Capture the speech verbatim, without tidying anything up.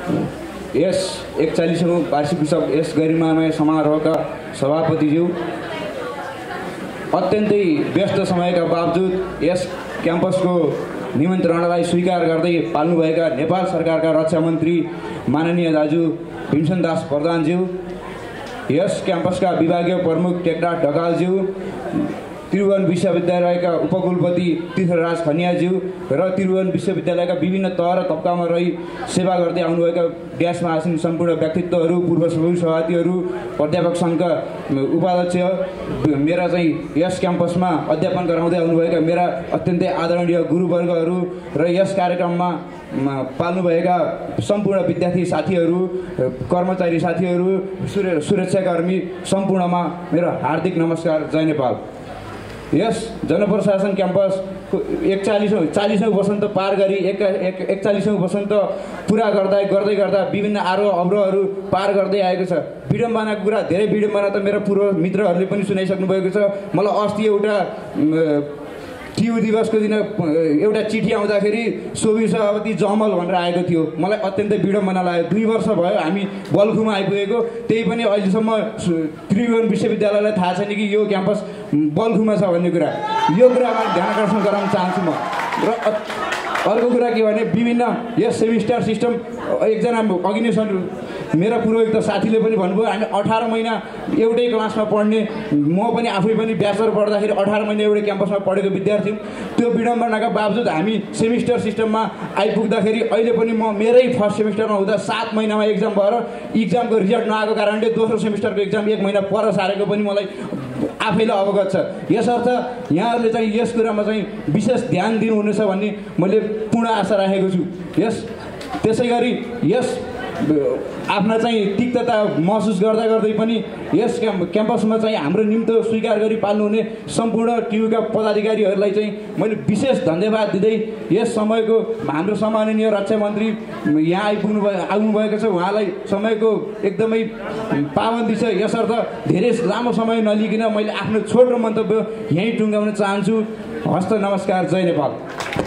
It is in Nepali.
यस एकचालीसौँ वार्षिक उत्सव यस गरिमामय समारोहका सभापतिज्यू, अत्यन्तै व्यस्त समयका बावजुद यस क्याम्पसको निमन्त्रणालाई स्वीकार गर्दै पाल्नुभएका नेपाल सरकारका रक्षा मन्त्री माननीय दाजु भीमसेन दास प्रधानज्यू, यस क्याम्पसका विभागीय प्रमुख टेकराज ढकालज्यू, त्रिभुवन विश्वविद्यालयका उपकुलपति तीर्थराज खनियाज्यू र त्रिभुवन विश्वविद्यालयका विभिन्न तह र तब्कामा रही सेवा गर्दै आउनुभएका ड्यासमा आसीन सम्पूर्ण व्यक्तित्वहरू, पूर्व सभापतिहरू, प्राध्यापक सङ्घका उपाध्यक्ष, मेरा चाहिँ यस क्याम्पसमा अध्यापन गराउँदै आउनुभएका मेरा अत्यन्तै आदरणीय गुरुवर्गहरू र यस कार्यक्रममा पाल्नुभएका सम्पूर्ण विद्यार्थी साथीहरू, कर्मचारी साथीहरू, सुरक्षाकर्मी सम्पूर्णमा मेरो हार्दिक नमस्कार। जय नेपाल। यस जनप्रशासन क्याम्पस एकचालीसौँ चालीसौँ वसन्त पार गरी एक एक एकचालीसौँ वसन्त पुरा गर्दा गर्दै गर्दा विभिन्न आरोह अवरोहहरू पार गर्दै आएको छ। विडम्बनाको कुरा, धेरै विडम्बना त मेरो पूर्व मित्रहरूले पनि सुनाइसक्नु भएको छ। मलाई अस्ति एउटा टियु दिवसको दिन एउटा चिठी आउँदाखेरि सोभियत सभापति जमल भनेर आएको थियो। मलाई अत्यन्तै विडम्बना लाग्यो। दुई वर्ष भयो हामी बल्खुमा आइपुगेको, त्यही पनि अहिलेसम्म त्रिभुवन विश्वविद्यालयलाई थाहा छैन कि यो क्याम्पस बल्खुमा छ भन्ने कुरा। यो कुरामा ध्यान आकर्षण गराउन चाहन्छु म। र अर्को कुरा के भने, विभिन्न यस सेमिस्टर सिस्टम एकजना अघि नै मेरा पूर्वयुक्त साथीले पनि भन्नुभयो, हामी अठार महिना एउटै क्लासमा पढ्ने, म पनि आफै पनि ब्याचलर पढ्दाखेरि अठार महिना एउटै क्याम्पसमा पढेको विद्यार्थी हौँ। त्यो विडम्बनाका बावजुद हामी सेमिस्टर सिस्टममा आइपुग्दाखेरि अहिले पनि म मेरै फर्स्ट सेमिस्टरमा हुँदा सात महिनामा एक्जाम भएर इक्जामको रिजल्ट नआएको कारणले दोस्रो सेमिस्टरको एक्जाम एक महिना पर सारेको पनि मलाई आफैलाई अवगत छ। यसर्थ यहाँहरूले चाहिँ यस कुरामा चाहिँ विशेष ध्यान दिनुहुनेछ भन्ने मैले पूर्ण आशा राखेको छु। यस त्यसै गरी यस आफ्ना चाहिँ तिक्तता महसुस गर्दा गर्दै पनि यस क्याम्प क्याम्पसमा चाहिँ हाम्रो निम्तो स्वीकार गरी पाल्नुहुने सम्पूर्ण टियुका पदाधिकारीहरूलाई चाहिँ मैले विशेष धन्यवाद दिँदै यस समयको हाम्रो सम्माननीय रक्षा मन्त्री यहाँ आइपुग्नु भयो आउनुभएको छ, उहाँलाई समयको एकदमै पाबन्दी छ। यसर्थ धेरै लामो समय नलिकन मैले आफ्नो छोटो मन्तव्य यहीँ टुङ्गाउन चाहन्छु। हस्त नमस्कार। जय नेपाल।